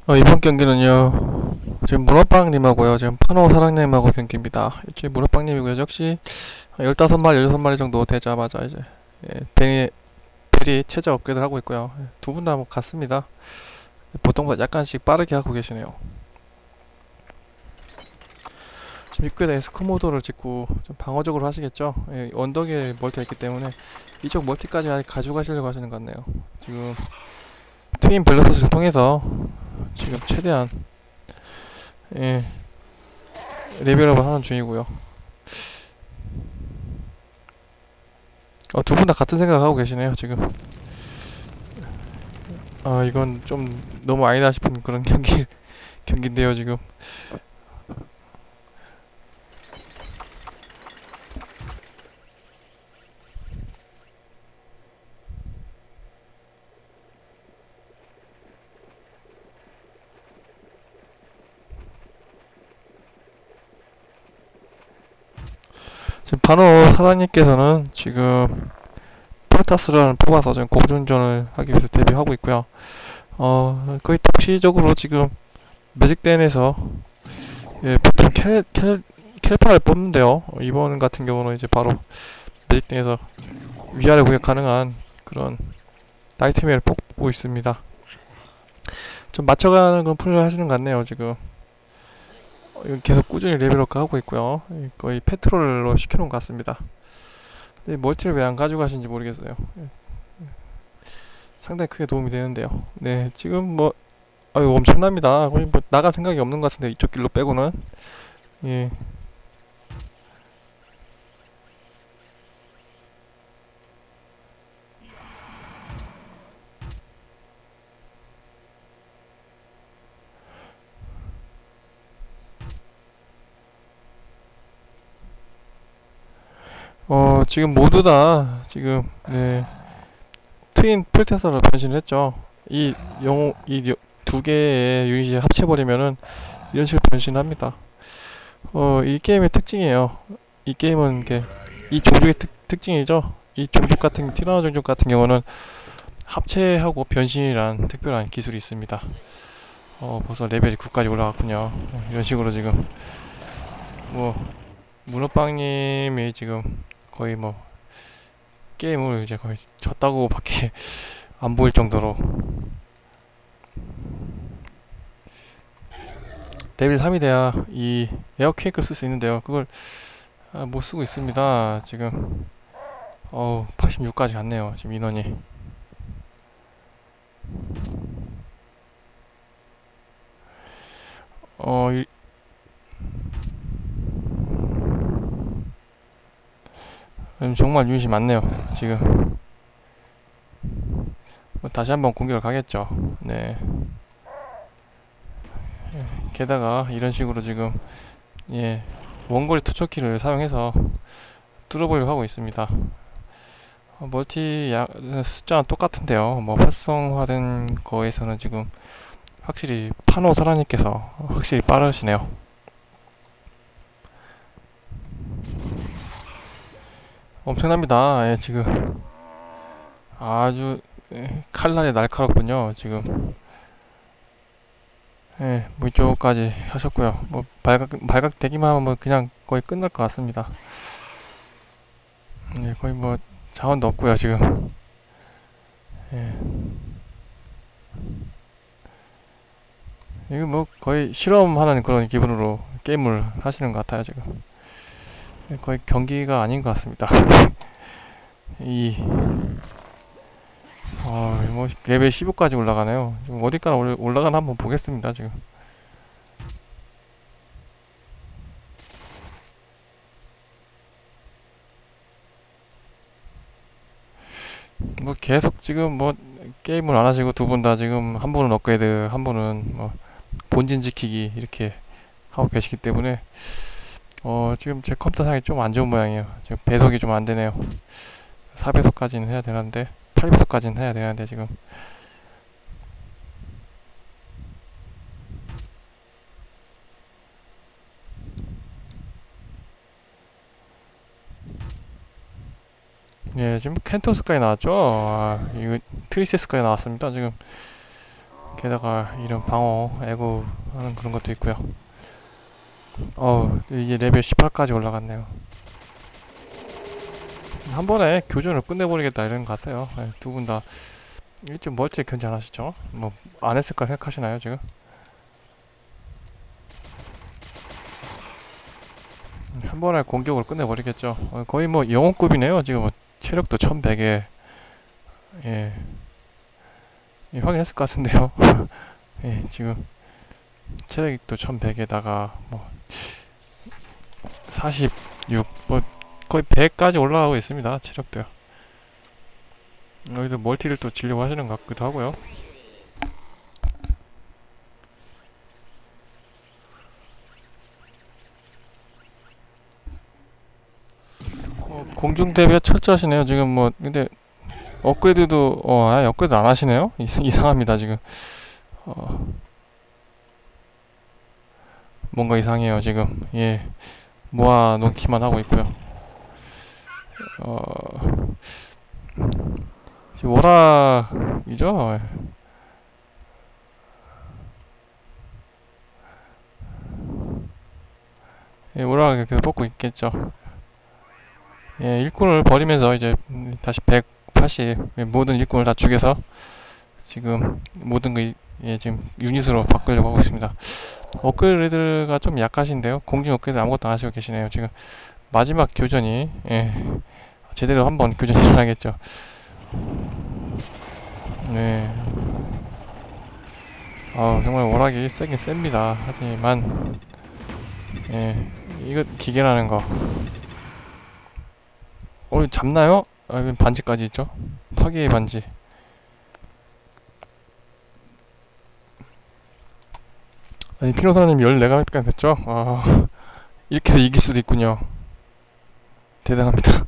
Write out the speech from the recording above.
이번 경기는요, 지금 문어빵님하고요, 지금 파노 사랑님하고 경기입니다. 이제 문어빵님이고요. 역시 15마리, 16마리 정도 되자마자 이제, 베리 최저 업그레이드를 하고 있고요. 두 분 다 뭐 같습니다. 보통보다 약간씩 빠르게 하고 계시네요. 지금 입구에다 에스쿠모도를 짓고 좀 방어적으로 하시겠죠? 언덕에 멀티가 있기 때문에 이쪽 멀티까지 아예 가져가시려고 하시는 것 같네요. 지금 트윈 벨로스를 통해서 지금 최대한 예, 레벨업을 하는 중이고요. 두 분 다 같은 생각을 하고 계시네요, 지금. 이건 좀 너무 아니다 싶은 그런 경기인데요, 지금. 지금 바로 사장님께서는 지금 프로타스를 뽑아서 지금 공중전을 하기 위해서 대비하고 있고요. 거의 동시적으로 지금 매직댄에서 보통 켈파를 뽑는데요. 이번 같은 경우는 이제 바로 매직댄에서 위아래 공격 가능한 그런 나이트메어를 뽑고 있습니다. 좀 맞춰가는 건 플레이를 하시는 것 같네요, 지금. 계속 꾸준히 레벨업 하고 있고요. 거의 페트롤로 시켜놓은 것 같습니다. 근데 멀티를 왜 안 가져가시는지 모르겠어요. 상당히 크게 도움이 되는데요. 네, 지금 뭐, 엄청납니다. 거의 뭐 나갈 생각이 없는 것 같은데, 이쪽 길로 빼고는. 예. 지금 모두 다, 지금, 네, 트윈 풀테서로 변신을 했죠. 두 개의 유닛이 합쳐버리면은, 이런 식으로 변신합니다. 이 게임의 특징이에요. 이 게임은 이 종족의 특징이죠. 이 종족 같은 티라노 종족 같은 경우는 합체하고 변신이란 특별한 기술이 있습니다. 벌써 레벨이 9까지 올라갔군요. 이런 식으로 지금 뭐 문어빵님이 지금 거의 뭐 게임을 이제 거의 졌다고밖에 안 보일 정도로 레벨 3이 돼야 이 에어 퀘이크를 쓸 수 있는데요. 그걸 못 쓰고 있습니다. 지금 86까지 갔네요. 지금 인원이. 이, 정말 유닛이 많네요. 지금 다시 한번 공격을 가겠죠. 네. 게다가 이런 식으로 지금 예 원거리 투척키를 사용해서 뚫어보려고 하고 있습니다. 멀티 숫자는 똑같은데요. 뭐 활성화된 거에서는 지금 확실히 파노 사라님께서 확실히 빠르시네요. 엄청납니다. 예, 지금 아주 칼날이 날카롭군요. 지금 뭐 이쪽까지 하셨고요. 뭐 발각되기만 하면 뭐 그냥 거의 끝날 것 같습니다. 거의 뭐 자원도 없고요 지금. 예. 이거 뭐 거의 실험하는 그런 기분으로 게임을 하시는 것 같아요 지금. 거의 경기가 아닌 것 같습니다. 이 뭐 레벨 15까지 올라가네요. 지금 어디까지 올라가나 한번 보겠습니다 지금. 뭐 계속 지금 뭐 게임을 안 하시고 두 분 다 지금 한 분은 업그레이드, 한 분은 뭐 본진 지키기 이렇게 하고 계시기 때문에 지금 제 컴퓨터 상이 좀 안 좋은 모양이에요. 지금 배속이 좀 안 되네요. 4배속까지는 해야 되는데 8배속까지는 해야 되는데 지금 지금 켄토스까지 나왔죠. 이거 트리세스까지 나왔습니다. 지금 게다가 이런 방어, 애구 하는 그런 것도 있고요. 이게 레벨 18까지 올라갔네요. 한 번에 교전을 끝내버리겠다 이런 거 같아요. 네, 두 분 다. 이게 좀 멀티 견제하시죠? 뭐, 안 했을까 생각하시나요, 지금? 한 번에 공격을 끝내버리겠죠. 거의 뭐 영웅급이네요. 지금 뭐 체력도 1100에, 예, 예, 확인했을 것 같은데요. 예, 지금 체력도 1100에다가 뭐 46, 뭐 거의 100까지 올라가고 있습니다. 체력도요. 여기도 멀티를 또 지려고 하시는 것 같기도 하고요. 공중 대비가 철저하시네요. 지금 뭐 근데 업그레이드도 아예 업그레이드 안 하시네요. 이상합니다 지금. 뭔가 이상해요 지금. 예, 모아 놓기만 하고 있고요. 지금 오락이죠. 예, 오락을 계속 뽑고 있겠죠. 예, 일꾼을 버리면서 이제 다시 180 모든 일꾼을 다 죽여서 지금 모든 거 예, 지금 유닛으로 바꾸려고 하고 있습니다. 업그레이드가 좀 약하신데요. 공중 업그레이드 아무것도 안 하시고 계시네요. 지금 마지막 교전이 예, 제대로 한번 교전이 일어나겠죠. 네. 정말 오락이 세긴 셉니다. 하지만 예, 이거 기계라는 거. 잡나요? 이거 반지까지 있죠? 파괴의 반지. 아니, 피노사님 14강까지 됐죠? 이렇게 해서 이길 수도 있군요. 대단합니다.